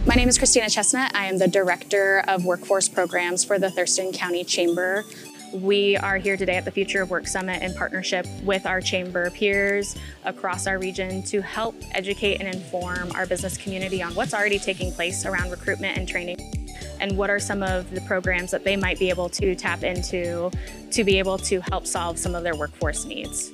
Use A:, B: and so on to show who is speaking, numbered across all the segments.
A: My name is Christina Chestnut. I am the Director of Workforce Programs for the Thurston County Chamber. We are here today at the Future of Work Summit in partnership with our chamber peers across our region to help educate and inform our business community on what's already taking place around recruitment and training, and what are some of the programs that they might be able to tap into to be able to help solve some of their workforce needs.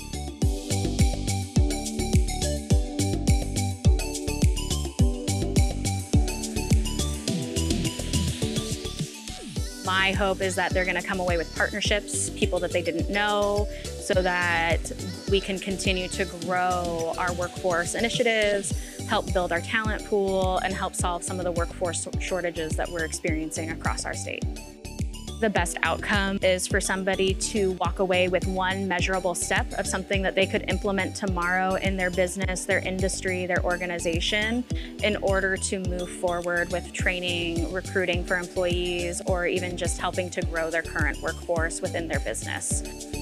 A: My hope is that they're going to come away with partnerships, people that they didn't know, so that we can continue to grow our workforce initiatives, help build our talent pool, and help solve some of the workforce shortages that we're experiencing across our state. The best outcome is for somebody to walk away with one measurable step of something that they could implement tomorrow in their business, their industry, their organization, in order to move forward with training, recruiting for employees, or even just helping to grow their current workforce within their business.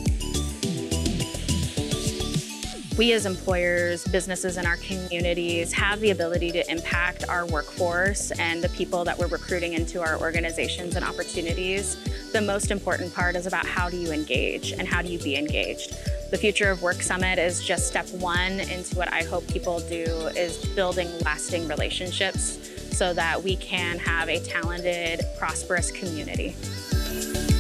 A: We as employers, businesses in our communities have the ability to impact our workforce and the people that we're recruiting into our organizations and opportunities. The most important part is about how do you engage and how do you be engaged. The Future of Work Summit is just step one into what I hope people do is building lasting relationships so that we can have a talented, prosperous community.